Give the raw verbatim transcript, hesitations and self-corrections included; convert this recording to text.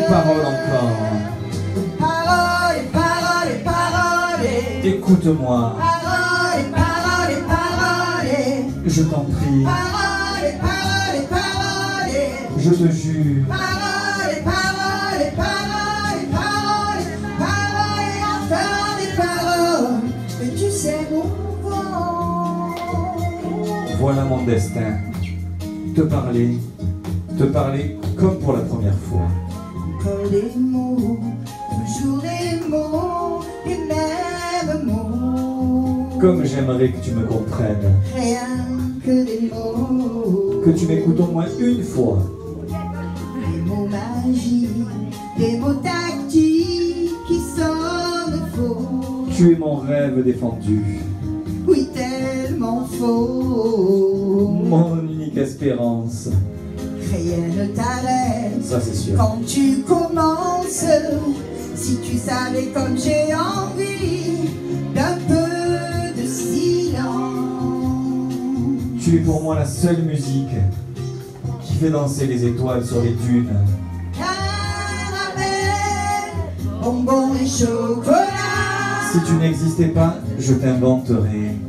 paroles encore. Paroles, paroles, paroles. Écoute-moi. Paroles, paroles, paroles. Je t'en prie. Paroles, paroles, paroles. Je te jure. Paroles, paroles, paroles, paroles, paroles et encore des paroles. Mais tu sais mon vent. Voilà mon destin. Te parler, te parler comme pour la première fois. Encore des mots, toujours des mots, les mêmes mots. Comme j'aimerais que tu me comprennes. Rien que des mots. Que tu m'écoutes au moins une fois. Des mots magiques, des mots tactiques qui sonnent faux. Tu es mon rêve défendu. Oui, tellement faux. Mon unique espérance. Rien ne t'arrête. Ça c'est sûr. Quand tu commences, si tu savais comme j'ai envie d'un peu de silence. Tu es pour moi la seule musique qui fait danser les étoiles sur les dunes. Caramel, bonbons et chocolat. Si tu n'existais pas, je t'inventerais